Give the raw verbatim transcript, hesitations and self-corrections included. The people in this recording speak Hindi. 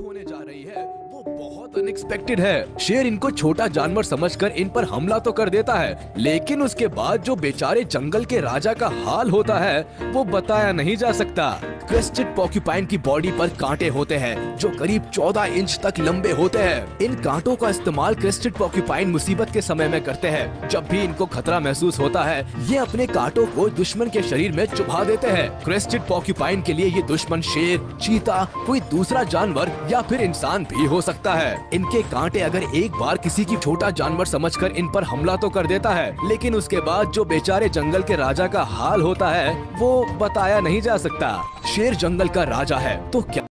होने जा रही है वो बहुत अनएक्सपेक्टेड है। शेर इनको छोटा जानवर समझकर इन पर हमला तो कर देता है, लेकिन उसके बाद जो बेचारे जंगल के राजा का हाल होता है वो बताया नहीं जा सकता। क्रेस्टेड पोर्क्यूपाइन की बॉडी पर कांटे होते हैं जो करीब चौदह इंच तक लंबे होते हैं। इन कांटों का इस्तेमाल क्रेस्टेड पोर्क्यूपाइन मुसीबत के समय में करते हैं। जब भी इनको खतरा महसूस होता है ये अपने कांटों को दुश्मन के शरीर में चुभा देते हैं। क्रेस्टेड पोर्क्यूपाइन के लिए ये दुश्मन शेर, चीता, कोई दूसरा जानवर या फिर इंसान भी हो सकता है। इनके कांटे अगर एक बार किसी की छोटा जानवर समझकर इन पर हमला तो कर देता है, लेकिन उसके बाद जो बेचारे जंगल के राजा का हाल होता है वो बताया नहीं जा सकता। शेर जंगल का राजा है तो क्या